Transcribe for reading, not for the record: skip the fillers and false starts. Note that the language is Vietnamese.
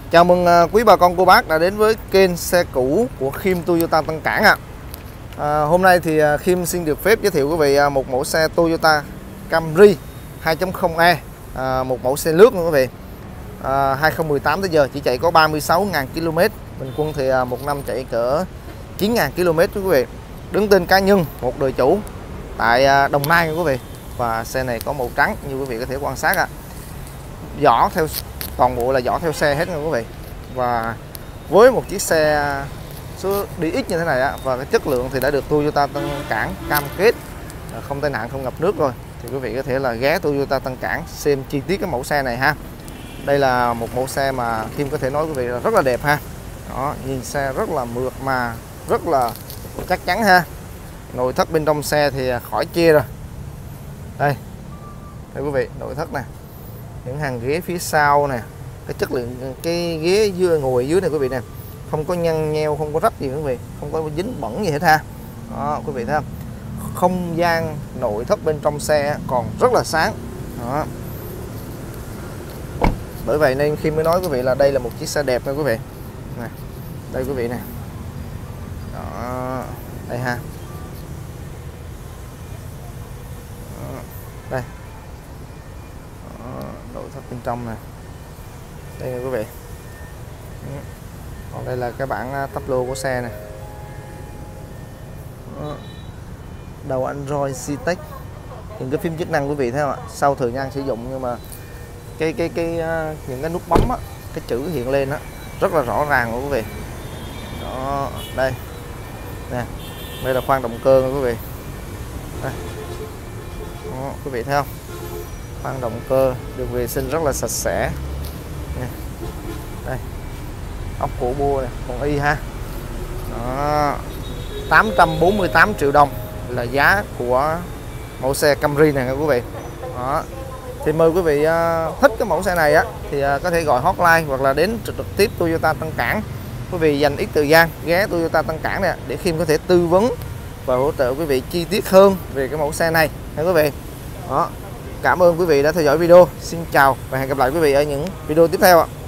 Chào mừng quý bà con cô bác đã đến với kênh xe cũ của Khiêm Toyota Tân Cảng ạ. Hôm nay thì Khiêm xin được phép giới thiệu quý vị một mẫu xe Toyota Camry 2.0e, một mẫu xe lướt nha quý vị. 2018 tới giờ chỉ chạy có 36.000 km, bình quân thì một năm chạy cỡ 9.000 km quý vị. Đứng tên cá nhân, một đời chủ tại Đồng Nai nha quý vị. Và xe này có màu trắng như quý vị có thể quan sát ạ. Vỏ theo toàn bộ là vỏ theo xe hết nha quý vị. Và với một chiếc xe số DX như thế này và cái chất lượng thì đã được Toyota Tân Cảng cam kết không tai nạn, không ngập nước rồi, thì quý vị có thể là ghé Toyota Tân Cảng xem chi tiết cái mẫu xe này ha. Đây là một mẫu xe mà Kim có thể nói quý vị là rất là đẹp ha. Đó, nhìn xe rất là mượt mà rất là chắc chắn ha. Nội thất bên trong xe thì khỏi chê rồi. Đây quý vị, nội thất nè, những hàng ghế phía sau nè, cái chất lượng cái ghế ngồi dưới này quý vị nè, không có nhăn nheo, không có rách gì quý vị, không có dính bẩn gì hết ha. Đó, quý vị thấy không? Không gian nội thất bên trong xe còn rất là sáng. Đó. Bởi vậy nên khi mới nói quý vị là đây là một chiếc xe đẹp nha quý vị. Này, đây quý vị nè. Đó, đây ha. Đó, đây. Đó, nội thất bên trong nè. Đây nha quý vị. Còn đây là cái bảng tắp lô của xe này. Đầu Android CTEC. Những cái phím chức năng quý vị thấy không ạ? Sau thời gian sử dụng nhưng mà những cái nút bấm cái chữ hiện lên rất là rõ ràng của quý vị. Đó, đây. Nè, đây là khoang động cơ nha quý vị. Đây. Đó, quý vị thấy không? Khoang động cơ được vệ sinh rất là sạch sẽ. Nè. Đây. Ốc cổ bua này, còn y ha. Đó. 848 triệu đồng là giá của mẫu xe Camry này nha quý vị. Đó. Thì mời quý vị thích cái mẫu xe này thì có thể gọi hotline hoặc là đến trực tiếp Toyota Tân Cảng. Quý vị dành ít thời gian ghé Toyota Tân Cảng này để Khiêm có thể tư vấn và hỗ trợ quý vị chi tiết hơn về cái mẫu xe này nha quý vị. Đó. Cảm ơn quý vị đã theo dõi video. Xin chào và hẹn gặp lại quý vị ở những video tiếp theo ạ.